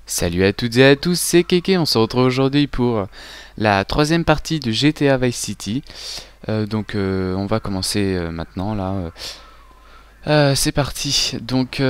Salut à toutes et à tous, c'est Kéké, on se retrouve aujourd'hui pour la troisième partie de GTA Vice City. On va commencer maintenant là. C'est parti.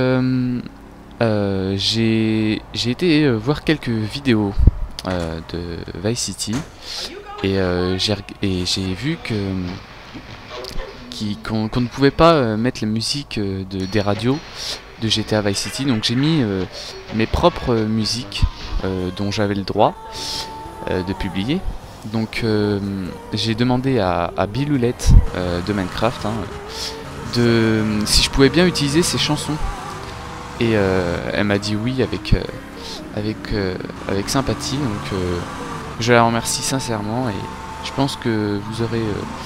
J'ai été voir quelques vidéos de Vice City et j'ai vu qu'on ne pouvait pas mettre la musique des radios de GTA Vice City, donc j'ai mis mes propres musiques dont j'avais le droit de publier. Donc j'ai demandé à Biloulette de Minecraft si je pouvais bien utiliser ses chansons, et elle m'a dit oui avec sympathie, donc je la remercie sincèrement, et je pense que vous aurez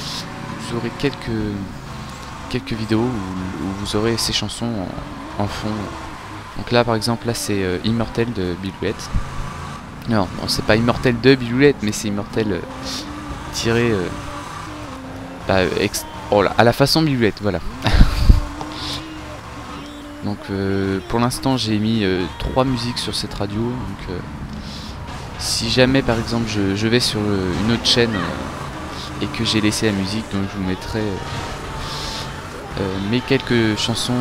quelques vidéos où vous aurez ces chansons en fond. Donc là par exemple, là c'est Immortel de Biloulette. Non, c'est pas Immortel de Biloulette, mais c'est Immortel tiré à la façon Biloulette, voilà. Donc pour l'instant j'ai mis 3 musiques sur cette radio, donc si jamais par exemple je vais sur une autre chaîne et que j'ai laissé la musique, donc je vous mettrai mes quelques chansons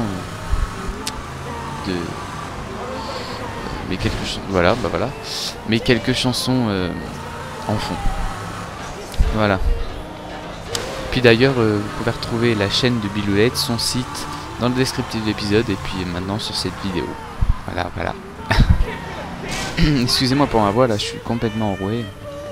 voilà, mes quelques chansons en fond, voilà. Puis d'ailleurs vous pouvez retrouver la chaîne de Biloulette, son site, dans le descriptif de l'épisode, et puis maintenant sur cette vidéo, voilà. Excusez-moi pour ma voix, là je suis complètement enroué.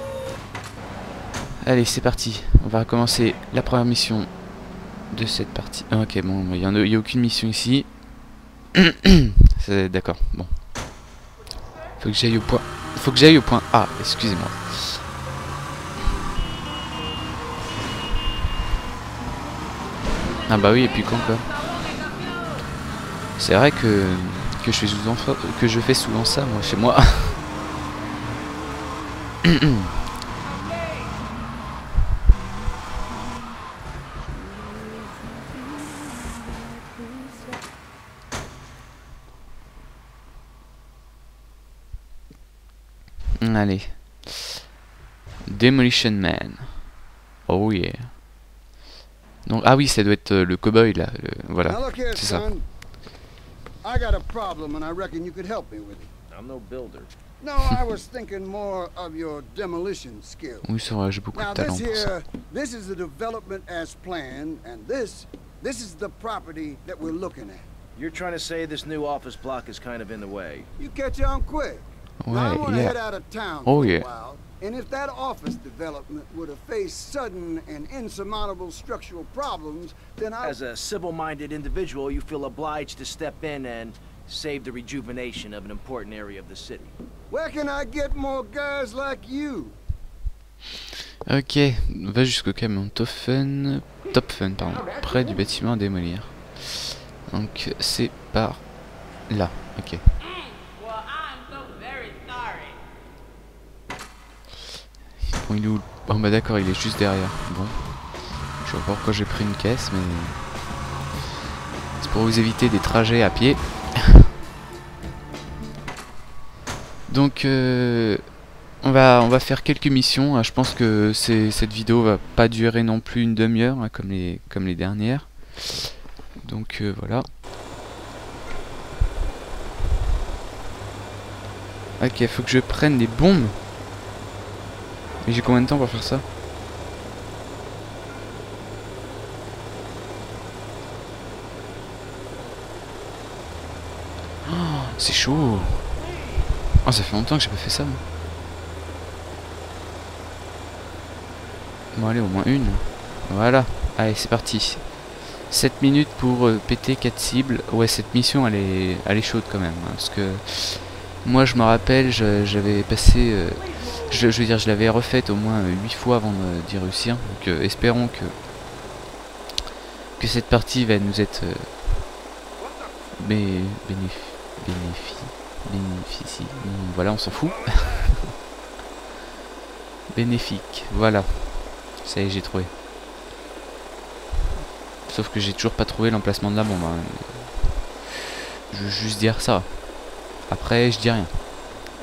Allez, c'est parti, on va commencer la première mission de cette partie. Ok, bon, il n'y a aucune mission ici. D'accord, bon. Faut que j'aille au point A, excusez-moi. Ah bah oui, et puis quoi. C'est vrai que je fais souvent ça, moi, chez moi. Allez. Demolition Man. Oh yeah. Donc, ah oui, ça doit être le cowboy là. Voilà, c'est ça. I got a problem and I reckon you could help me with it. I'm no builder. No, I was thinking more of your demolition skills. Oui, c'est vrai, j'ai beaucoup de talent pour ça. This is the development as planned, and this is the property that we're looking at. You're trying to say this new office block is kind of in the way. You catch on quick. Ouais, Now, I want to yeah. head out of town Oh, for yeah. a while, and if that office development were to face sudden and insurmountable structural problems, then As a civil-minded individual, you feel obliged to step in and save the rejuvenation of an important area of the city. Where can I get more guys like you? Ok, on va jusqu'au camion Topfen, pardon, près du bâtiment à démolir. Donc c'est par là, ok. Bon, il est où? Oh bah d'accord, il est juste derrière. Bon, je vois pas pourquoi j'ai pris une caisse, mais c'est pour vous éviter des trajets à pied. Donc on va faire quelques missions. Je pense que cette vidéo va pas durer non plus une demi-heure, hein, comme les dernières. Donc voilà. Ok, faut que je prenne des bombes. Mais j'ai combien de temps pour faire ça? Oh, c'est chaud. Oh, ça fait longtemps que j'ai pas fait ça. Bon, allez, au moins une. Voilà. Allez, c'est parti. 7 minutes pour péter 4 cibles. Ouais, cette mission, elle est chaude quand même. Hein, parce que moi, je me rappelle, j'avais passé... je veux dire, je l'avais refaite au moins 8 fois avant d'y réussir. Donc, espérons que cette partie va nous être bénéficie. Voilà, on s'en fout. Bénéfique, voilà. Ça y est, j'ai trouvé. Sauf que j'ai toujours pas trouvé l'emplacement de la bombe. Hein. Je veux juste dire ça. Après, je dis rien.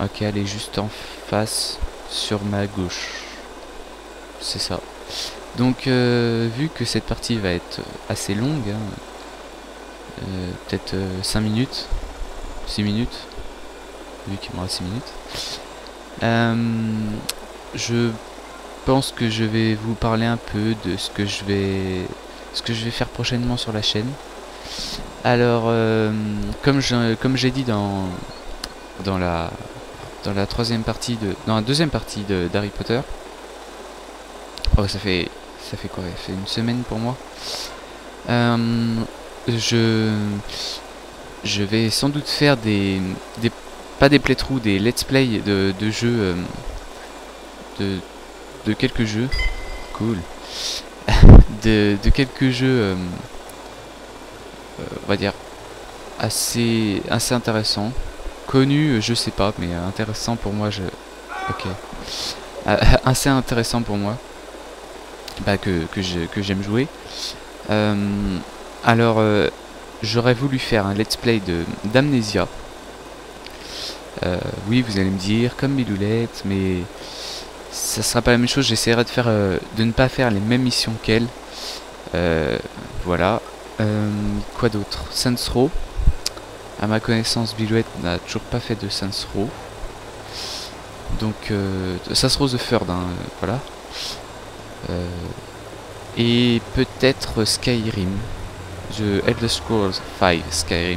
Ok, elle est juste en face sur ma gauche. C'est ça. Donc vu que cette partie va être assez longue, hein, peut-être 5 minutes, 6 minutes, vu qu'il me reste 6 minutes, je pense que je vais vous parler un peu de ce que je vais faire prochainement sur la chaîne. Alors comme j'ai dit dans la deuxième partie d'Harry Potter. Oh, ça fait quoi? Ça fait une semaine pour moi. Je vais sans doute faire pas des playthroughs, des let's play de jeux, de quelques jeux. Cool. de quelques jeux, on va dire assez intéressants. Connus, je sais pas, mais intéressant pour moi. Ok. Assez intéressant pour moi. Bah, que j'aime jouer. Alors j'aurais voulu faire un let's play d'Amnesia. Oui, vous allez me dire comme Biloulette, mais ça sera pas la même chose. J'essaierai de ne pas faire les mêmes missions qu'elle. Voilà. Quoi d'autre? Saints Row. À ma connaissance, Biloulette n'a toujours pas fait de Saints Row. Donc Saints Row the Third, hein, voilà. Et peut-être Skyrim, The Elder Scrolls 5 Skyrim,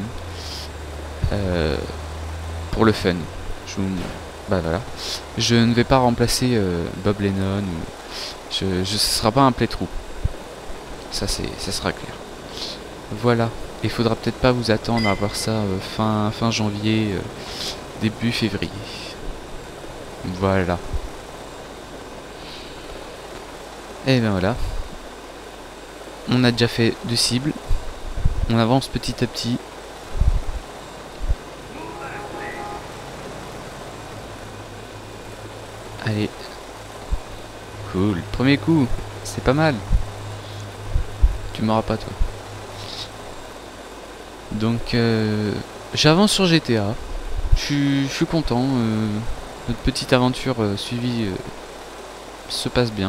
pour le fun. Bah voilà. Je ne vais pas remplacer Bob Lennon, ce sera pas un playthrough. Ça sera clair. Voilà. Il faudra peut-être pas vous attendre à voir ça fin janvier, début février. Voilà. Et ben voilà. On a déjà fait 2 cibles. On avance petit à petit. Allez. Cool. Premier coup. C'est pas mal. Tu m'auras pas toi. Donc j'avance sur GTA. Je suis content. Notre petite aventure suivie se passe bien.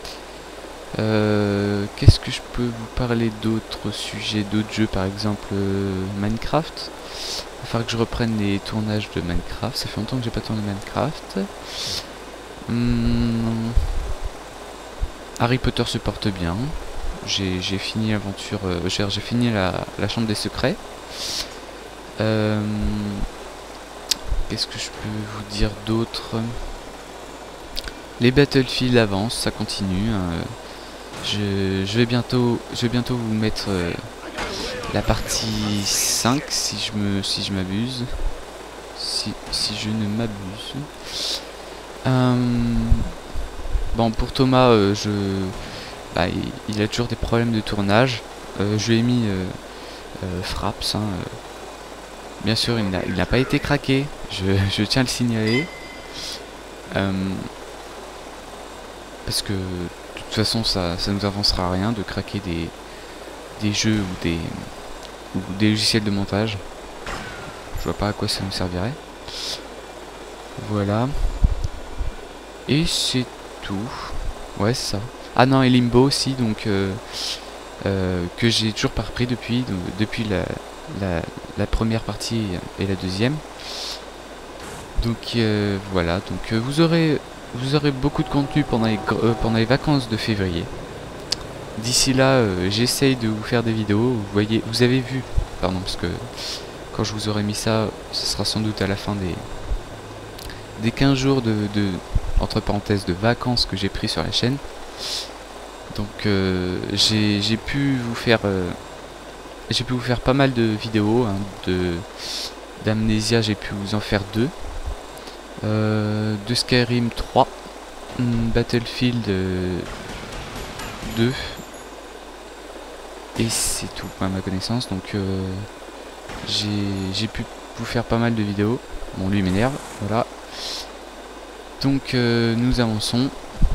Qu'est-ce que je peux vous parler d'autres sujets, d'autres jeux, par exemple Minecraft. Il va falloir que je reprenne les tournages de Minecraft. Ça fait longtemps que j'ai pas tourné Minecraft. Harry Potter se porte bien. J'ai fini l'aventure. J'ai fini la chambre des secrets. Qu'est-ce que je peux vous dire d'autre? Les Battlefield avancent, ça continue. Je vais bientôt vous mettre la partie 5 si je m'abuse. Si je ne m'abuse. Bon, pour Thomas, il a toujours des problèmes de tournage. Je lui ai mis Fraps. Hein, bien sûr, il n'a pas été craqué. Je tiens à le signaler. Parce que de toute façon, ça nous avancera à rien de craquer des jeux ou des logiciels de montage. Je vois pas à quoi ça nous servirait. Voilà. Et c'est tout. Ouais, c'est ça. Ah non, et Limbo aussi, donc que j'ai toujours pas repris depuis la première partie et la deuxième. Donc voilà, donc vous aurez beaucoup de contenu pendant les vacances de février. D'ici là, j'essaye de vous faire des vidéos. Vous avez vu, pardon, parce que quand je vous aurai mis ça, ce sera sans doute à la fin des 15 jours entre parenthèses de vacances que j'ai pris sur la chaîne. Donc j'ai pu vous faire pas mal de vidéos, hein, d'Amnesia. J'ai pu vous en faire 2. De Skyrim 3, Battlefield 2, et c'est tout à ma connaissance. Donc j'ai pu vous faire pas mal de vidéos. Bon, lui m'énerve, voilà. Donc nous avançons.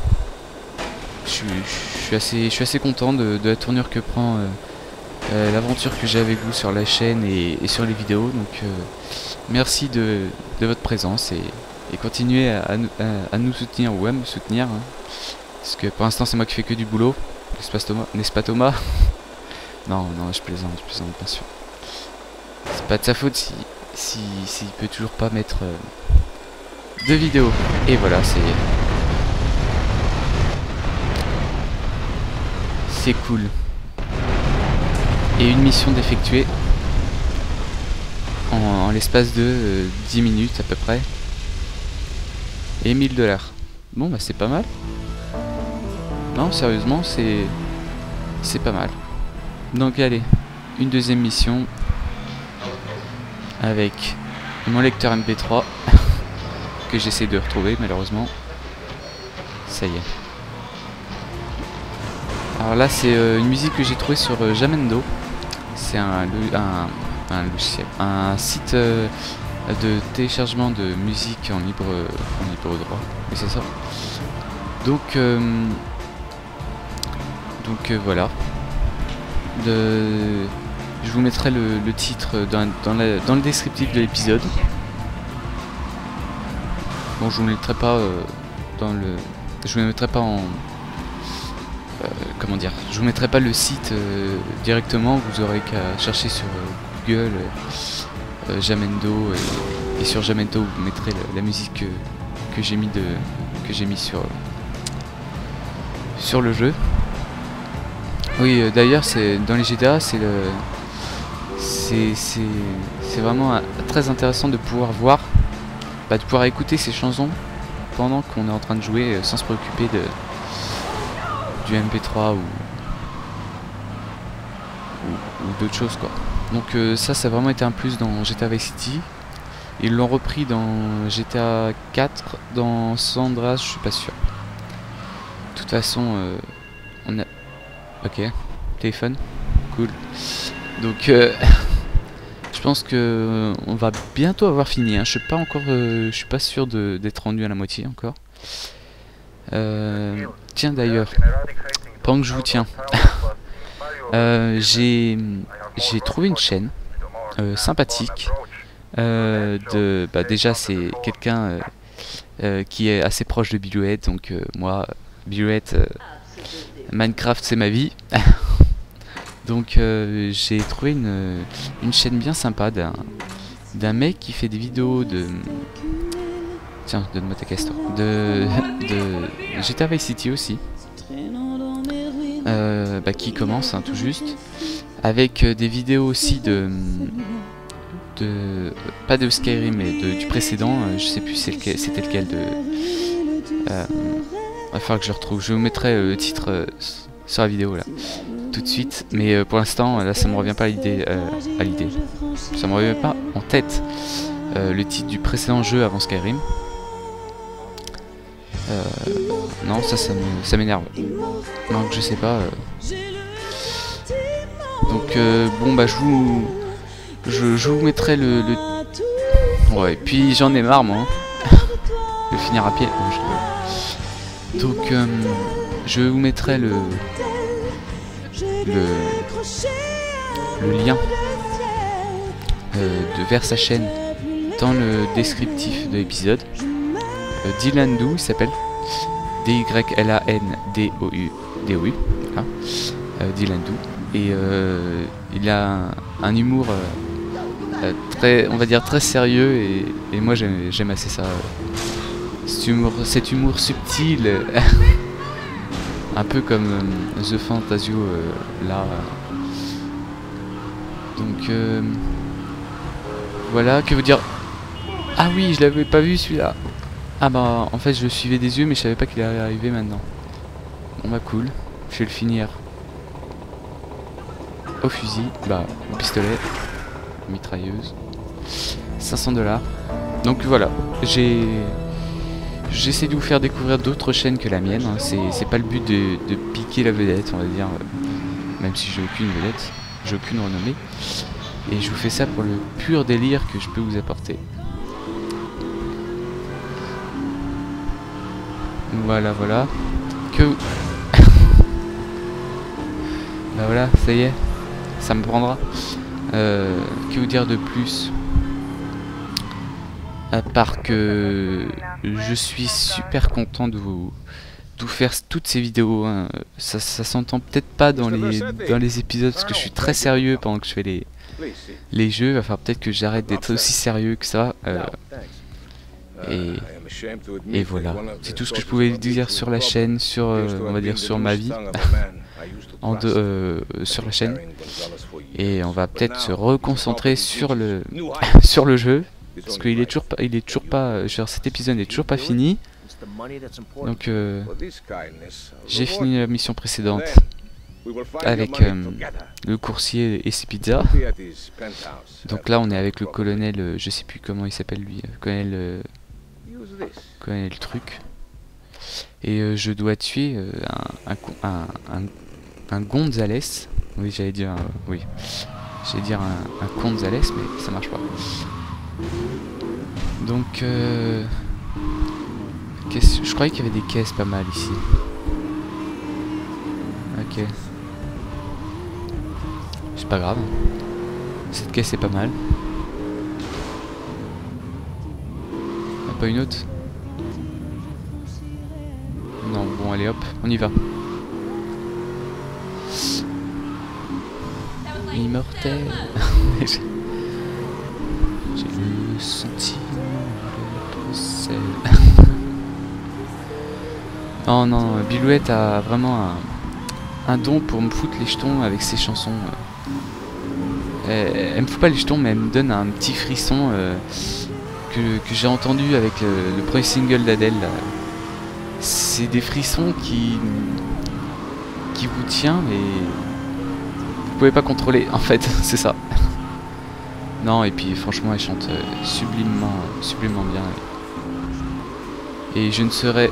Je suis assez content de la tournure que prend l'aventure que j'ai avec vous sur la chaîne et sur les vidéos. Donc merci de votre présence et et continuer à nous soutenir ou à me soutenir. Hein. Parce que pour l'instant c'est moi qui fais que du boulot. N'est-ce pas Thomas? Non, je plaisante bien sûr. C'est pas de sa faute s'il peut toujours pas mettre de vidéo. Et voilà, c'est cool. Et une mission d'effectuer en l'espace de 10 minutes à peu près. Et 1000 $. Bon bah c'est pas mal. Non, sérieusement, c'est pas mal. Donc allez, une deuxième mission avec mon lecteur MP3 que j'essaie de retrouver malheureusement. Ça y est. Alors là c'est une musique que j'ai trouvée sur Jamendo. C'est un logiciel, un site de téléchargement de musique en libre droit. Et c'est ça. Donc voilà. Je vous mettrai le titre dans le descriptif de l'épisode. Bon, je vous mettrai pas je vous mettrai pas en comment dire, je vous mettrai pas le site directement. Vous aurez qu'à chercher sur Google Jamendo et sur Jamendo vous mettrez la musique que j'ai mis sur le jeu. Oui, d'ailleurs, c'est dans les GTA, c'est vraiment très intéressant de pouvoir voir, de pouvoir écouter ces chansons pendant qu'on est en train de jouer sans se préoccuper du MP3 ou d'autres choses quoi. Donc ça a vraiment été un plus dans GTA Vice City. Ils l'ont repris dans GTA 4, dans San Andreas, je suis pas sûr. De toute façon, on a... Ok, téléphone, cool. Donc je pense que on va bientôt avoir fini. Hein. Je sais pas encore, je suis pas sûr d'être rendu à la moitié encore. Tiens d'ailleurs, pendant que je vous tiens, j'ai trouvé une chaîne sympathique. Déjà c'est quelqu'un qui est assez proche de Billouette, donc moi Billouette, Minecraft c'est ma vie. Donc j'ai trouvé une chaîne bien sympa d'un mec qui fait des vidéos de... Tiens, donne-moi ta castor. De GTA Vice City aussi. Qui commence tout juste. Avec des vidéos aussi pas de Skyrim mais du précédent. Je sais plus c'était lequel il va falloir que je retrouve. Je vous mettrai le titre sur la vidéo là. Tout de suite, mais pour l'instant là ça me revient pas à l'idée, ça me revient pas en tête le titre du précédent jeu avant Skyrim. Non, ça m'énerve. Donc je sais pas. Donc bon bah je vous mettrai le... Ouais, et puis j'en ai marre moi. De finir à pied. Donc je vous mettrai le lien vers sa chaîne dans le descriptif de l'épisode. Dylandou il s'appelle, D-Y-L-A-N-D-O-U, voilà. Dylandou, et il a un humour très, on va dire très sérieux, et moi j'aime assez ça, cet humour subtil. Un peu comme The Fantasio là. Donc voilà, que vous dire. Ah oui, je l'avais pas vu celui-là. Ah bah en fait je le suivais des yeux mais je savais pas qu'il allait arriver maintenant. Bon bah cool, je vais le finir au fusil, au pistolet, mitrailleuse. 500 $. Donc voilà, j'essaie de vous faire découvrir d'autres chaînes que la mienne, hein. C'est pas le but de piquer la vedette, on va dire, même si j'ai aucune vedette, j'ai aucune renommée. Et je vous fais ça pour le pur délire que je peux vous apporter. Voilà, voilà. Bah voilà, ça y est, ça me prendra. Que vous dire de plus? À part que je suis super content de vous faire toutes ces vidéos. Hein. Ça s'entend peut-être pas dans les épisodes parce que je suis très sérieux pendant que je fais les jeux. Il va falloir peut-être que j'arrête d'être aussi sérieux que ça. Et voilà, c'est tout ce que je pouvais dire sur la chaîne, sur on va dire sur ma vie, sur la chaîne. Et on va peut-être se reconcentrer sur le sur le jeu, parce qu'il est toujours pas, cet épisode n'est toujours pas fini. Donc j'ai fini la mission précédente avec le coursier et ses pizzas. Donc là on est avec le colonel, je sais plus comment il s'appelle lui, colonel truc. Et je dois tuer un Gonzales. Oui, j'allais dire oui. J'allais dire un Gonzales, mais ça marche pas. Donc je croyais qu'il y avait des caisses pas mal ici. Ok. C'est pas grave. Cette caisse est pas mal. Pas une autre? Non, bon allez hop, on y va. Immortel. J'ai le sentiment de possède. Non, non, Bilouette a vraiment un don pour me foutre les jetons avec ses chansons. Elle me fout pas les jetons, mais elle me donne un petit frisson que j'ai entendu avec le premier single d'Adèle. C'est des frissons qui vous tient et vous pouvez pas contrôler, en fait, c'est ça. Non, et puis franchement elle chante sublimement bien. Et je ne serais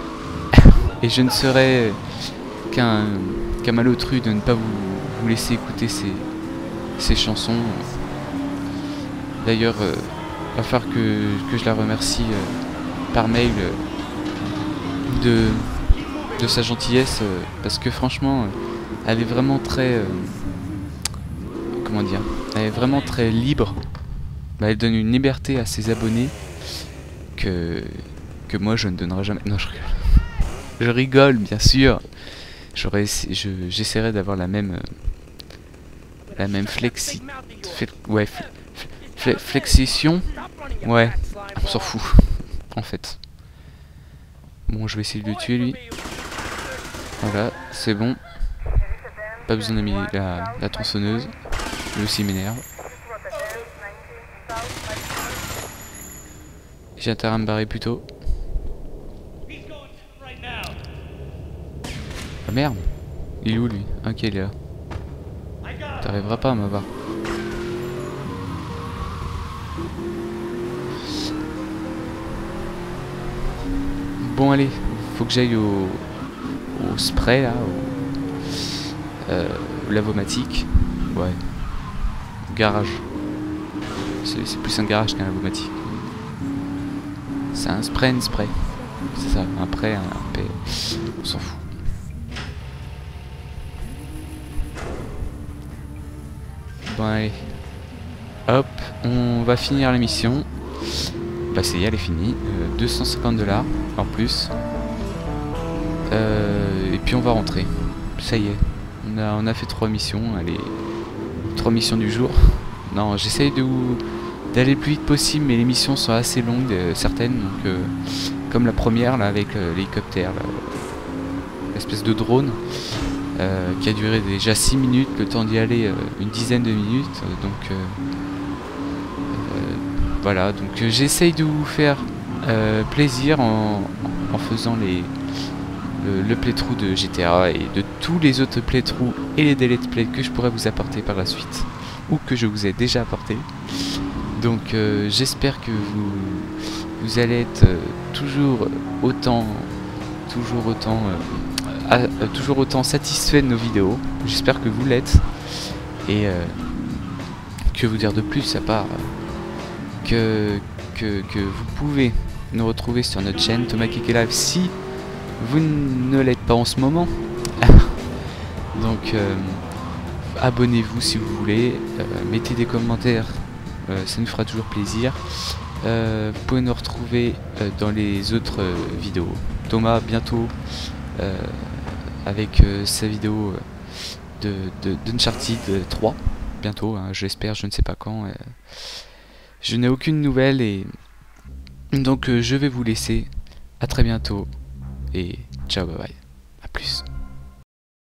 qu'un malotru de ne pas vous laisser écouter ces chansons. D'ailleurs va falloir que je la remercie par mail de sa gentillesse, parce que franchement elle est vraiment très comment dire, elle est vraiment très libre. Elle donne une liberté à ses abonnés que moi je ne donnerai jamais. Non, je rigole. Je rigole, bien sûr. J'essaierai d'avoir la même flexion. Ouais, on s'en fout, en fait. Bon, je vais essayer de le tuer, lui. Voilà, c'est bon. Pas besoin de mettre la tronçonneuse. Lui aussi m'énerve. J'ai intérêt à me barrer plus tôt. Ah merde! Il est où, lui? Ok, il est là. T'arriveras pas à m'avoir. Bon allez, faut que j'aille au spray là, au lavomatique. Ouais. Garage. C'est plus un garage qu'un lavomatique. C'est un spray and spray. C'est ça, un prêt, un P. On s'en fout. Bon allez. Hop, on va finir la mission. Bah c'est elle est finie. 250 $ en plus. Et puis on va rentrer. Ça y est. On a fait 3 missions. Allez. 3 missions du jour. Non, j'essaye d'aller le plus vite possible, mais les missions sont assez longues, certaines. Donc, comme la première là avec l'hélicoptère, l'espèce de drone. Qui a duré déjà 6 minutes, le temps d'y aller une dizaine de minutes, donc voilà, donc j'essaye de vous faire plaisir en faisant le playthrough de GTA et de tous les autres playthroughs et les let's play que je pourrais vous apporter par la suite, ou que je vous ai déjà apporté. Donc j'espère que vous allez être toujours autant satisfait de nos vidéos. J'espère que vous l'êtes. Et que vous dire de plus à part que vous pouvez nous retrouver sur notre chaîne Thomas Keke Live si vous ne l'êtes pas en ce moment. Donc abonnez-vous si vous voulez, mettez des commentaires, ça nous fera toujours plaisir. Vous pouvez nous retrouver dans les autres vidéos. Thomas bientôt avec sa vidéo d'Uncharted 3. Bientôt, hein, j'espère, je ne sais pas quand. Je n'ai aucune nouvelle et donc je vais vous laisser. À très bientôt et ciao, bye bye. A plus.